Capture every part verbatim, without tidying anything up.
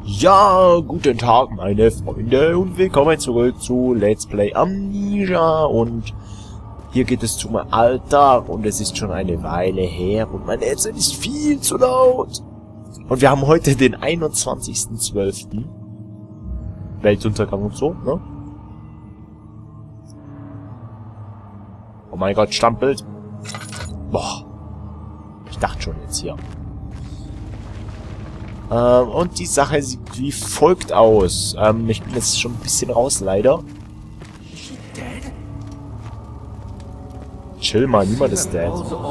Ja, guten Tag meine Freunde und willkommen zurück zu Let's Play Amnesia und hier geht es zum Alltag und es ist schon eine Weile her und mein Headset ist viel zu laut. Und wir haben heute den einundzwanzigsten zwölften Weltuntergang und so, ne? Oh mein Gott, Stammbild. Boah. Ich dachte schon jetzt hier. Ähm, und die Sache sieht wie folgt aus. Ähm, ich bin jetzt schon ein bisschen raus, leider. Chill mal, niemand ist dead.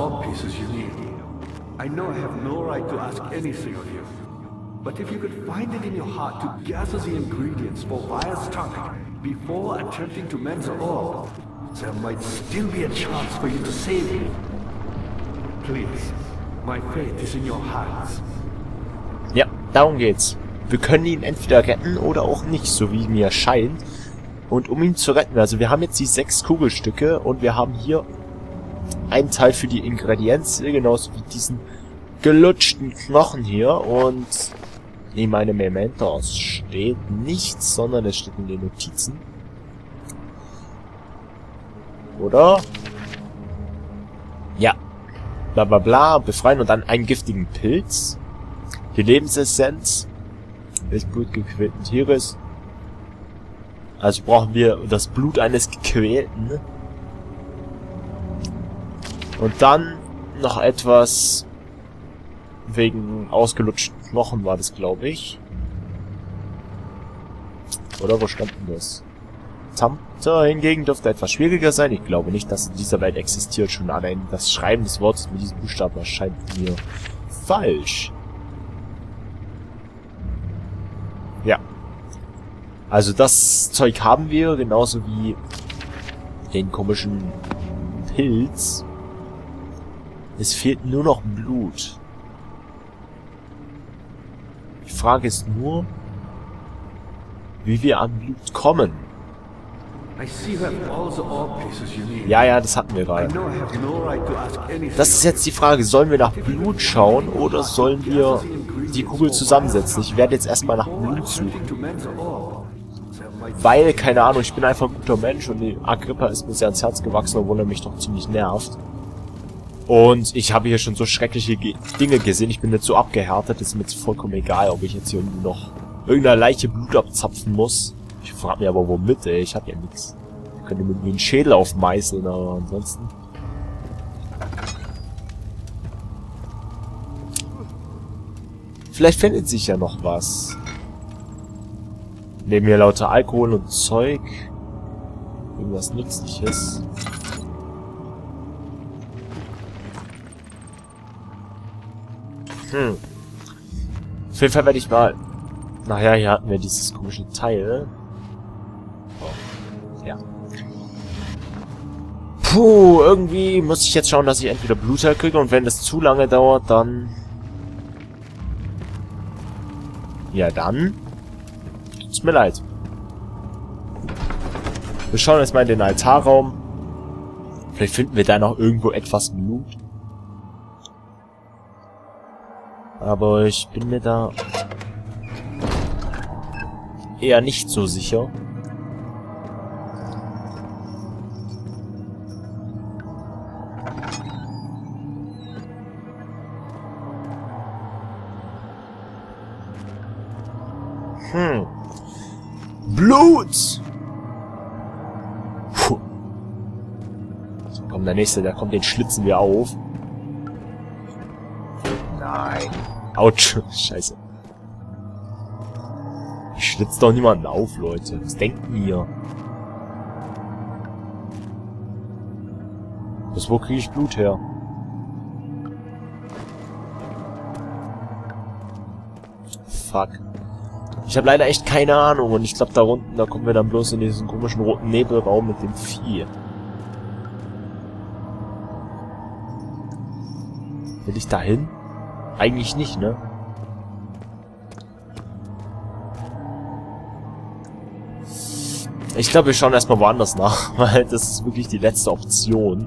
I know I have no right to ask anything of you, but if you could find it in your heart to gather the ingredients for Vire's tonic before attempting to mend the orb, there might still be a chance for you to save him. Please, my fate is in your hands. Ja, darum geht's. Wir können ihn entweder retten oder auch nicht, so wie mir scheint. Und um ihn zu retten, also wir haben jetzt die sechs Kugelstücke und wir haben hier einen Teil für die Ingredienzen, genauso wie diesen gelutschten Knochen hier. Und in meinem Mementos steht nichts, sondern es steht in den Notizen. Oder? Ja. Bla bla bla, befreien und dann einen giftigen Pilz. Die Lebensessenz des blutgequälten Tieres. Also brauchen wir das Blut eines Gequälten. Und dann noch etwas wegen ausgelutschten Knochen war das, glaube ich. Oder wo stand denn das? Tamter hingegen dürfte etwas schwieriger sein. Ich glaube nicht, dass in dieser Welt existiert. Schon allein das Schreiben des Wortes mit diesem Buchstaben erscheint mir falsch. Ja. Also das Zeug haben wir, genauso wie den komischen Pilz. Es fehlt nur noch Blut. Die Frage ist nur, wie wir an Blut kommen. Ja, ja, das hatten wir gerade. Das ist jetzt die Frage, sollen wir nach Blut schauen oder sollen wir die Kugel zusammensetzen? Ich werde jetzt erstmal nach Blut suchen. Weil, keine Ahnung, ich bin einfach ein guter Mensch und die Agrippa ist mir sehr ans Herz gewachsen, obwohl er mich doch ziemlich nervt. Und ich habe hier schon so schreckliche Ge Dinge gesehen, ich bin jetzt so abgehärtet, ist mir jetzt vollkommen egal, ob ich jetzt hier irgendwie noch irgendeiner Leiche Blut abzapfen muss. Ich frage mich aber, womit, ey, ich hab ja nichts. Ich könnte mit mir einen Schädel aufmeißeln, aber ansonsten... Vielleicht findet sich ja noch was. Neben mir lauter Alkohol und Zeug. Irgendwas Nützliches. Hm. Auf jeden Fall werde ich mal... Naja, hier hatten wir dieses komische Teil. Oh. Ja. Puh, irgendwie muss ich jetzt schauen, dass ich entweder Blut herkriege und wenn das zu lange dauert, dann... Ja, dann... Tut's mir leid. Wir schauen jetzt mal in den Altarraum. Vielleicht finden wir da noch irgendwo etwas Blut. Aber ich bin mir da eher nicht so sicher. Hm. Blut! Puh. So, komm, der nächste, der kommt, den schlitzen wir auf. Nein. Autsch. Scheiße. Ich schlitze doch niemanden auf, Leute. Was denken ihr? Bis wo kriege ich Blut her? Fuck. Ich habe leider echt keine Ahnung und ich glaube da unten, da kommen wir dann bloß in diesen komischen roten Nebelraum mit dem Vieh. Will ich da hin? Eigentlich nicht, ne? Ich glaube, wir schauen erstmal woanders nach, weil das ist wirklich die letzte Option,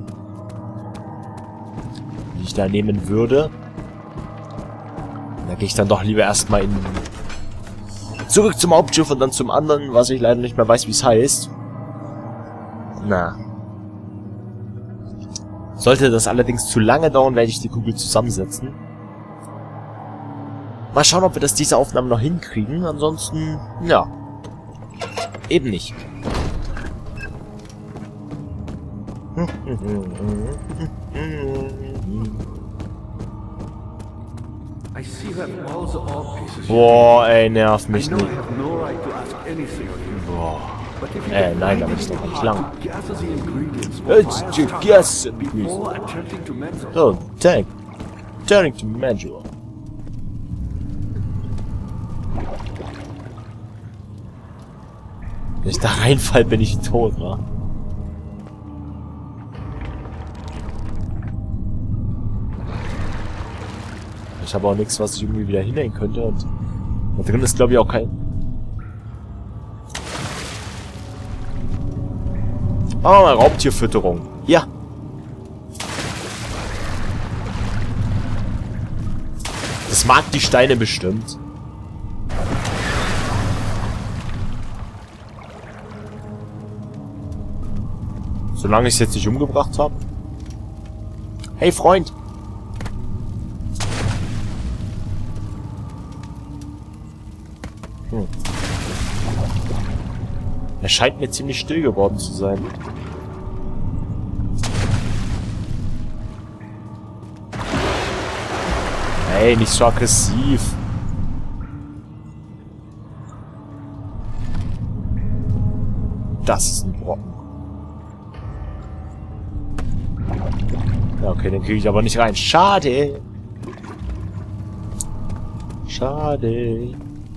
die ich da nehmen würde. Da gehe ich dann doch lieber erstmal in Zurück zum Hauptschiff und dann zum anderen, was ich leider nicht mehr weiß, wie es heißt. Na. Sollte das allerdings zu lange dauern, werde ich die Kugel zusammensetzen. Mal schauen, ob wir das diese Aufnahme noch hinkriegen. Ansonsten, ja. Eben nicht. I see that all the orb pieces. Boah, ey, nerv I mich know nicht. I have no right to ask anything of you. Boah. But if you Äh, could nein, find da bin it ich in doch your nicht heart lang. to gather the ingredients for It's Vire's to target guess it, before attempting to mental. So, tank. Turning to manual. Wenn ich da reinfall, bin ich tot, wa? Ich habe auch nichts, was ich irgendwie wieder hinhängen könnte. Und da drin ist, glaube ich, auch kein... Oh, Raubtierfütterung. Ja. Das mag die Steine bestimmt. Solange ich es jetzt nicht umgebracht habe. Hey, Freund. Hm. Er scheint mir ziemlich still geworden zu sein. Hey, nicht so aggressiv. Das ist ein Brocken. Ja, okay, den kriege ich aber nicht rein. Schade. Schade.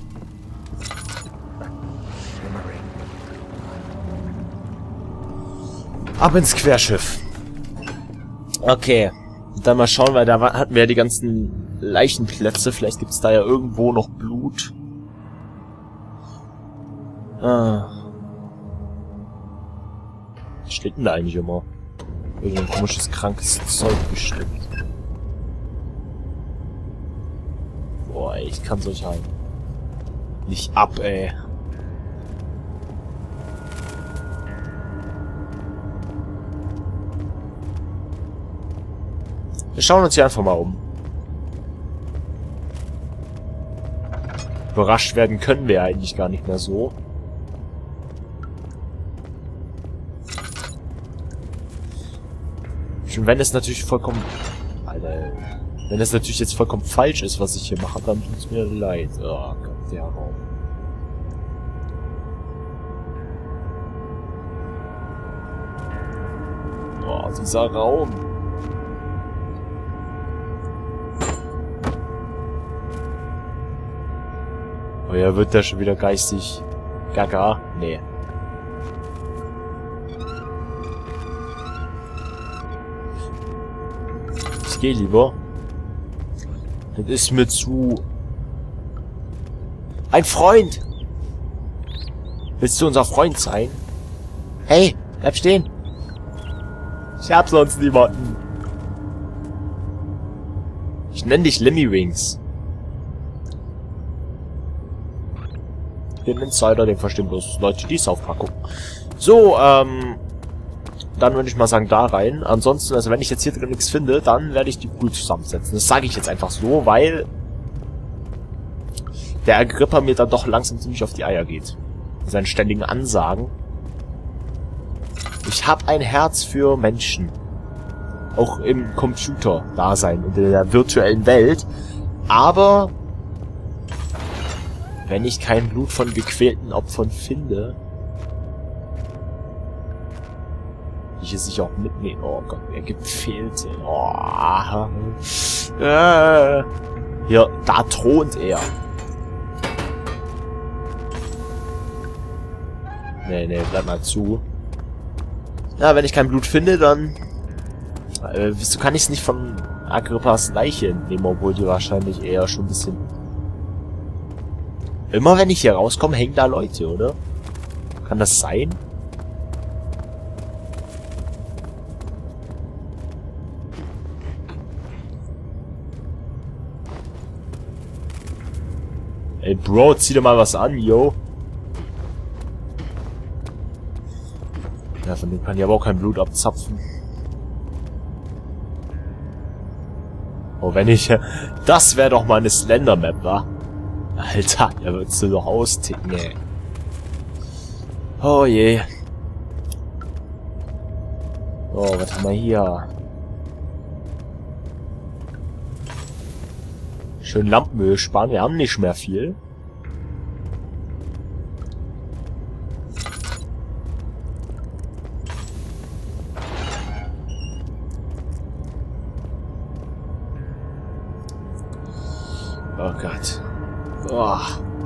Ab ins Querschiff. Okay. Dann mal schauen, weil da hatten wir ja die ganzen Leichenplätze. Vielleicht gibt es da ja irgendwo noch Blut. Ah. Was steht denn da eigentlich immer? Irgendein komisches, krankes Zeug bestimmt. Boah, ey, ich kann solch haben. Nicht ab, ey. Wir schauen uns hier einfach mal um. Überrascht werden können wir eigentlich gar nicht mehr so. Und wenn es natürlich vollkommen... Alter... Wenn es natürlich jetzt vollkommen falsch ist, was ich hier mache, dann tut es mir leid. Oh Gott, der Raum. Boah, dieser Raum. Oh ja, wird der schon wieder geistig gaga? Nee. Ich geh lieber. Das ist mir zu... Ein Freund! Willst du unser Freund sein? Hey, bleib stehen! Ich hab sonst niemanden. Ich nenne dich Lemmy-Wings. Den Insider, den verstehen bloß Leute, die South Park gucken. So, ähm... dann würde ich mal sagen, da rein. Ansonsten, also wenn ich jetzt hier drin nichts finde, dann werde ich die Kugel zusammensetzen. Das sage ich jetzt einfach so, weil der Agrippa mir dann doch langsam ziemlich auf die Eier geht. Mit seinen ständigen Ansagen. Ich habe ein Herz für Menschen. Auch im Computer-Dasein und in der virtuellen Welt. Aber wenn ich kein Blut von gequälten Opfern finde, ich es sich auch mitnehmen. Oh Gott, er gefehlt. Oh. Äh. Hier, da thront er. Nee, nee, bleib mal zu. Ja, wenn ich kein Blut finde, dann... Äh, wieso kann ich es nicht von Agrippas Leiche nehmen, obwohl die wahrscheinlich eher schon ein bisschen... Immer wenn ich hier rauskomme, hängen da Leute, oder? Kann das sein? Ey, Bro, zieh dir mal was an, yo. Ja, von dem kann ich aber auch kein Blut abzapfen. Oh, wenn ich... Das wäre doch mal eine Slender-Map, wa? Alter, da würdest du doch austicken, ey. Oh je. Oh, was haben wir hier? Schön Lampenöl sparen, wir haben nicht mehr viel. Oh Gott. Oh.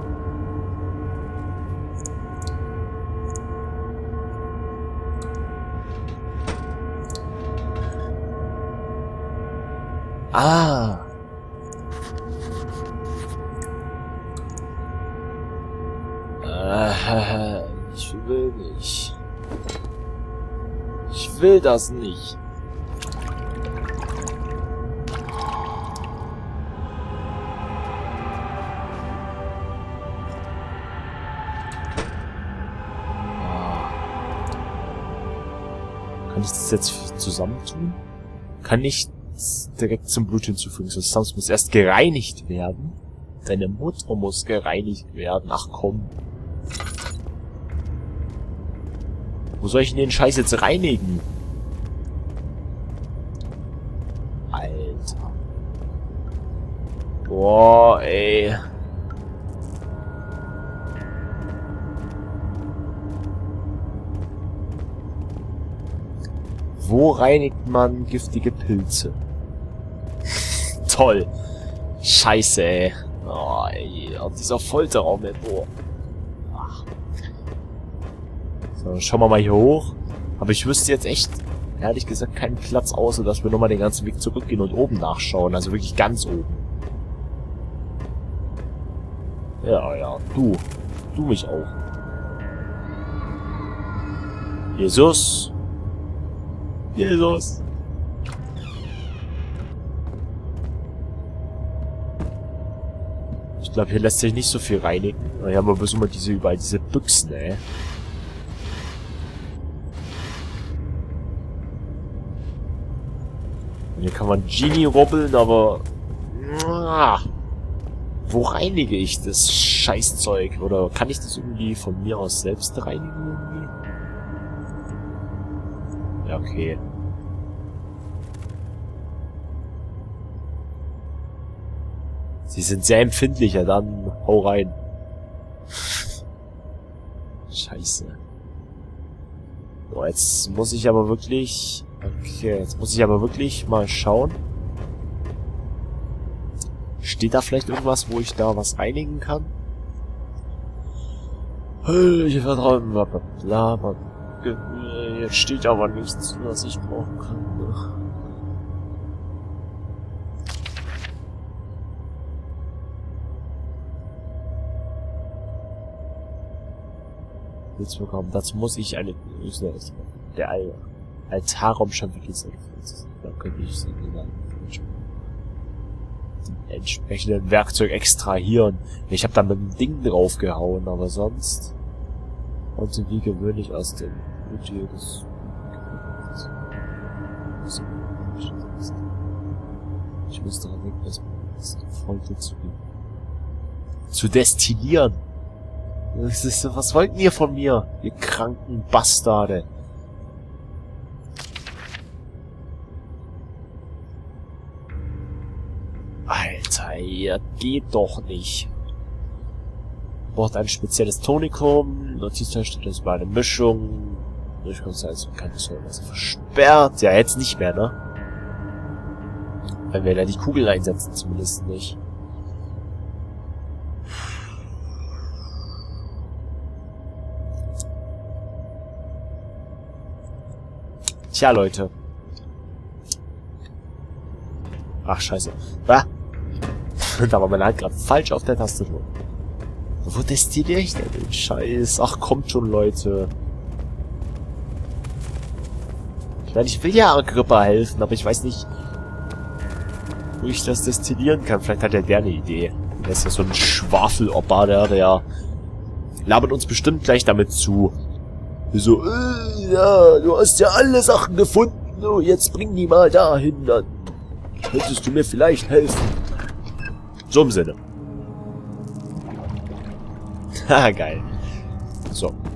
Ah. Äh, ich will nicht. Ich will das nicht. Kann ich das jetzt zusammentun? Kann ich direkt zum Blut hinzufügen. Sonst muss erst gereinigt werden. Deine Mutter muss gereinigt werden. Ach komm. Wo soll ich denn den Scheiß jetzt reinigen? Alter. Boah, ey. Wo reinigt man giftige Pilze? Toll. Scheiße, ey. Oh, ey. Und dieser Folterraum, ey. Oh. Ach. So, schauen wir mal hier hoch. Aber ich wüsste jetzt echt, ehrlich gesagt, keinen Platz, außer dass wir nochmal den ganzen Weg zurückgehen und oben nachschauen. Also wirklich ganz oben. Ja, ja. Du. Du mich auch. Jesus. Jesus. Ich glaube, hier lässt sich nicht so viel reinigen. Hier haben wir bloß immer diese, überall diese Büchsen, ey. Und hier kann man Genie robbeln, aber... Wo reinige ich das Scheißzeug? Oder kann ich das irgendwie von mir aus selbst reinigen irgendwie? Ja, okay. Sie sind sehr empfindlicher, dann hau rein. Scheiße. So, jetzt muss ich aber wirklich... Okay, jetzt muss ich aber wirklich mal schauen. Steht da vielleicht irgendwas, wo ich da was reinigen kann? Ich vertraue bla bla bla. Jetzt steht aber nichts, was ich brauchen kann. Jetzt bekommen. Dazu muss ich eine... Der Altarraum schon wirklich sein. Dann könnte ich sie dann entsprechenden Werkzeug extrahieren. Ich habe da mit dem Ding draufgehauen, aber sonst... Und so wie gewöhnlich aus dem Budget des... Ich muss daran denken, dass Folter zu geben. Zu destillieren! Das ist, was wollten ihr von mir, ihr kranken Bastarde? Alter, ihr geht doch nicht. Braucht ein spezielles Tonikum. Notizhersteller ist mal eine Mischung. Durchkommensweise keine Säureweise versperrt. Ja, jetzt nicht mehr, ne? Wenn wir da die Kugeln einsetzen, zumindest nicht. Tja, Leute. Ach, scheiße. Ah. Da war meine Hand gerade falsch auf der Taste. Wo destilliere ich denn den Scheiß? Ach, kommt schon, Leute. Ich meine, ich will ja Agrippa helfen, aber ich weiß nicht, wo ich das destillieren kann. Vielleicht hat ja der eine Idee. Der ist ja so ein Waffel-Opa, der, der labert uns bestimmt gleich damit zu. So, äh, ja, du hast ja alle Sachen gefunden, oh, jetzt bring die mal dahin, dann könntest du mir vielleicht helfen. So im Sinne. Haha, geil. So,